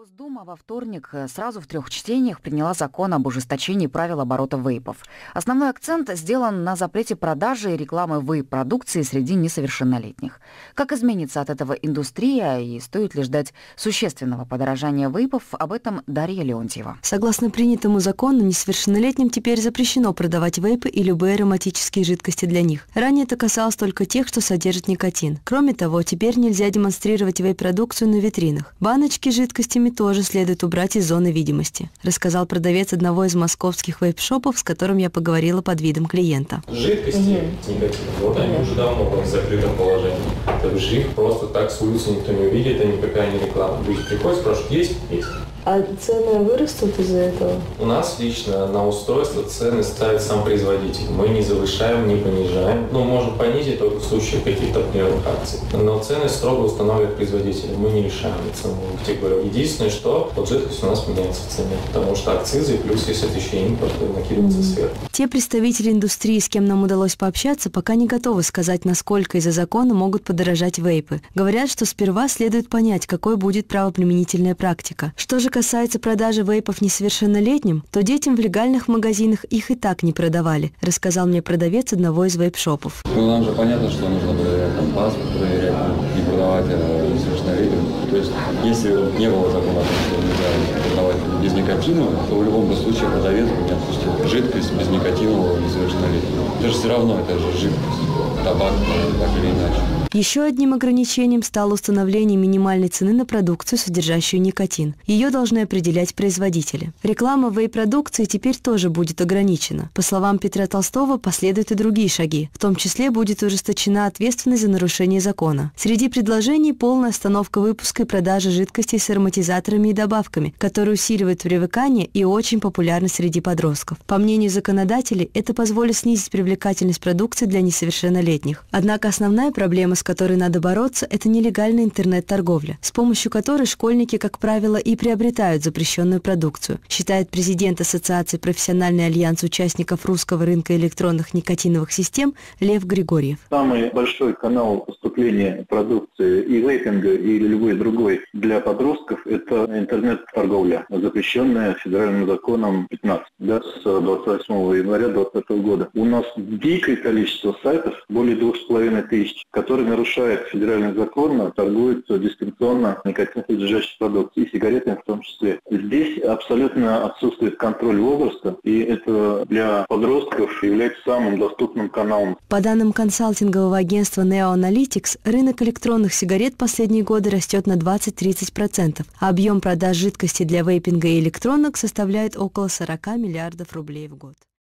Госдума во вторник сразу в 3 чтениях приняла закон об ужесточении правил оборота вейпов. Основной акцент сделан на запрете продажи и рекламы вейп-продукции среди несовершеннолетних. Как изменится от этого индустрия и стоит ли ждать существенного подорожания вейпов, об этом Дарья Леонтьева. Согласно принятому закону, несовершеннолетним теперь запрещено продавать вейпы и любые ароматические жидкости для них. Ранее это касалось только тех, что содержат никотин. Кроме того, теперь нельзя демонстрировать вейп-продукцию на витринах. Баночки с жидкостями тоже следует убрать из зоны видимости, рассказал продавец одного из московских вейп-шопов, с которым я поговорила под видом клиента. Жидкости с никотином, вот они уже давно в закрытом положении. То есть их просто так с улицы никто не увидит, это никакая не реклама. Люди приходят, спрашивают, есть? Есть. А цены вырастут из-за этого? У нас лично на устройство цены ставит сам производитель. Мы не завышаем, не понижаем. Ну, можем понизить только в случае каких-то определенных акций. Но цены строго устанавливает производитель. Мы не решаем ценовую категорию. Единственное, что вот жидкость у нас меняется в цене, потому что акцизы, плюс если это еще импорт, то накидывается сверху. Те представители индустрии, с кем нам удалось пообщаться, пока не готовы сказать, насколько из-за закона могут подорожать вейпы. Говорят, что сперва следует понять, какой будет правоприменительная практика. Что же касается продажи вейпов несовершеннолетним, то детям в легальных магазинах их и так не продавали, рассказал мне продавец одного из вейп-шопов. Ну, нам же понятно, что нужно проверять там паспорт, проверять, не продавать несовершеннолетним. То есть, если не было закона о том, что нельзя продавать безникотинового, то в любом случае продавец бы не отпустил жидкость безникотинового несовершеннолетнего. Это же все равно, это же жидкость, табак, так или иначе. Еще одним ограничением стало установление минимальной цены на продукцию, содержащую никотин. Ее должны определять производители. Реклама вейп-продукции теперь тоже будет ограничена. По словам Петра Толстого, последуют и другие шаги. В том числе будет ужесточена ответственность за нарушение закона. Среди предложений полная остановка выпуска и продажи жидкостей с ароматизаторами и добавками, которые усиливают привыкание и очень популярны среди подростков. По мнению законодателей, это позволит снизить привлекательность продукции для несовершеннолетних. Однако основная проблема, с которой надо бороться, это нелегальная интернет-торговля, с помощью которой школьники, как правило, и приобретают запрещенную продукцию, считает президент Ассоциации «Профессиональный альянс участников русского рынка электронных никотиновых систем» Лев Григорьев. Самый большой канал поступления продукции и вейпинга, и любой другой для подростков – это интернет-торговля, запрещенная федеральным законом 15, с 28 января 2020 года. У нас дикое количество сайтов, более 2500, которые нарушают федеральный закон, торгуют дистанционно никотиносодержащей продукцией, и сигаретами в том числе. Здесь абсолютно отсутствует контроль возраста, и это для подростков является самым доступным каналом. По данным консалтингового агентства Neo Analytics, рынок электронных сигарет последние годы растет на 20-30%, а объем продаж жидкости для вейпинга и электронок составляет около 40 миллиардов рублей в год.